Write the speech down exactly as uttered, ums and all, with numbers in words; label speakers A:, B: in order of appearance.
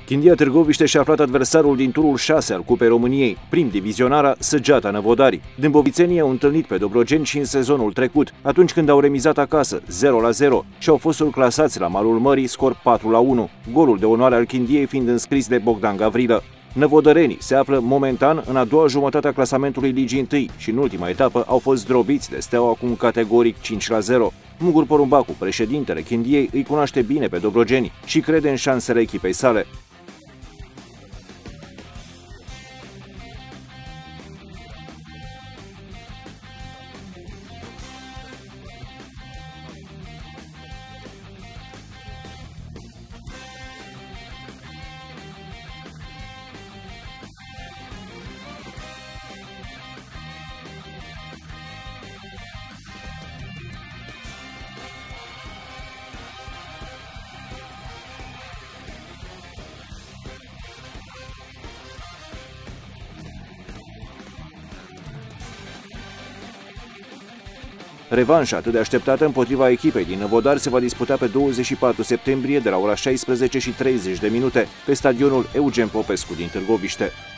A: Chindia Târgoviște și-a aflat adversarul din turul șase al Cupei României, prim divizionara Săgeata Năvodari. Dâmbovițenii au întâlnit pe Dobrogeni și în sezonul trecut, atunci când au remizat acasă zero la zero și au fost surclasați la malul mării, scor patru la unu, golul de onoare al Chindiei fiind înscris de Bogdan Gavrilă. Năvodărenii se află momentan în a doua jumătate a clasamentului Ligii întâi și în ultima etapă au fost zdrobiți de Steaua cu un categoric cinci la zero. Mugur Porumbacu, președintele Chindiei, îi cunoaște bine pe dobrogeni și crede în șansele echipei sale. Revanșa atât de așteptată împotriva echipei din Năvodari se va disputa pe douăzeci și patru septembrie de la ora șaisprezece și treizeci de minute pe stadionul Eugen Popescu din Târgoviște.